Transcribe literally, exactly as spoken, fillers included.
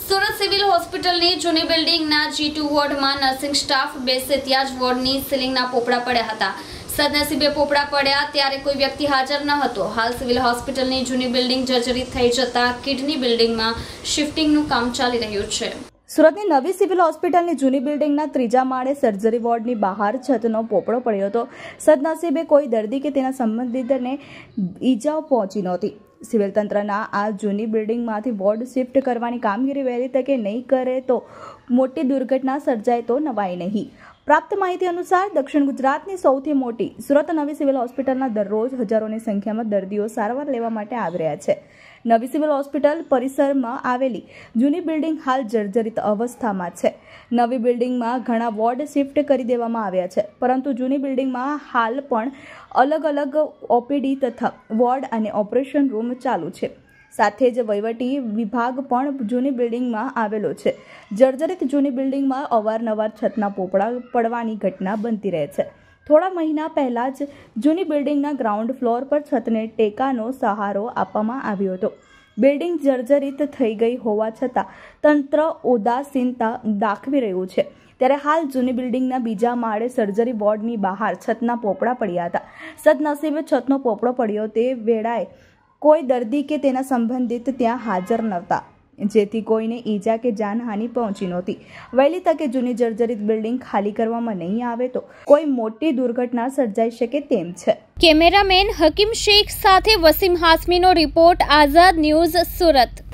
Surat civil હોસ્પિટલની જૂની બિલ્ડિંગના જી ટુ વોર્ડમાં નર્સિંગ સ્ટાફ બેસે ત્યાં જ વોર્ડની સીલિંગના પોપડા પડ્યા હતા। સદનસીબે પોપડા પડ્યા ત્યારે કોઈ વ્યક્તિ હાજર ન હતો। હાલ સિવિલ હોસ્પિટલની જૂની બિલ્ડિંગ જર્જરિત થઈ જતા કિડની બિલ્ડિંગમાં શિફ્ટિંગનું કામ ચાલી રહ્યું છે। સુરતની નવી સિવિલ હોસ્પિટલની જૂની બિલ્ડિંગના ત્રીજા માળે સર્જરી વોર્ડની બહાર છતનો પોપડો પડ્યો હતો। સદનસીબે કોઈ દર્દી કે તેના સંબંધિતને ઈજાઓ પહોંચી નહોતી। સિવિલ તંત્રના આ જૂની બિલ્ડિંગમાંથી વોર્ડ શિફ્ટ કરવાની કામગીરી વહેલી તકે નહીં કરે તો મોટી દુર્ઘટના સર્જાય તો નવાઈ નહીં। પ્રાપ્ત માહિતી અનુસાર દક્ષિણ ગુજરાતની સૌથી મોટી સુરત નવી સિવિલ હોસ્પિટલના દરરોજ હજારોની સંખ્યામાં દર્દીઓ સારવાર લેવા માટે આવી રહ્યા છે। નવી સિવિલ હોસ્પિટલ પરિસરમાં આવેલી જૂની બિલ્ડિંગ હાલ જર્જરિત અવસ્થામાં છે। નવી બિલ્ડિંગમાં ઘણા વોર્ડ શિફ્ટ કરી દેવામાં આવ્યા છે, પરંતુ જૂની બિલ્ડિંગમાં હાલ પણ અલગ અલગ ઓપીડી તથા વોર્ડ અને ઓપરેશન રૂમ ચાલુ છે। સાથે જ વહીવટી વિભાગ પણ જૂની બિલ્ડિંગમાં આવેલો છે। જર્જરિત જૂની બિલ્ડિંગમાં અવારનવાર છતના પોપડા પડવાની ઘટના બનતી રહે છે। થોડા મહિના પહેલા જ જૂની બિલ્ડિંગના ગ્રાઉન્ડ ફ્લોર પર છતને ટેકાનો સહારો આપવામાં આવ્યો હતો। બિલ્ડિંગ જર્જરિત થઈ ગઈ હોવા છતાં તંત્ર ઉદાસીનતા દાખવી રહ્યું છે। ત્યારે હાલ જૂની બિલ્ડિંગના બીજા માળે સર્જરી વોર્ડની બહાર છતના પોપડા પડ્યા હતા। સદનસીબે છતનો પોપડો પડ્યો તે વેળાએ કોઈ દર્દી કે તેના સંબંધિત ત્યાં હાજર નહોતા, જેથી કોઈને ઈજા કે જાનહાનિ પહોંચી નહોતી। વહેલી તકે જૂની જર્જરિત બિલ્ડિંગ ખાલી કરવામાં નહીં આવે તો કોઈ મોટી દુર્ઘટના સર્જાઈ શકે તેમ છે। કેમેરામેન હકીમ શેખ સાથે વસીમ હાસમીનો રિપોર્ટ, આઝાદ ન્યૂઝ, સુરત।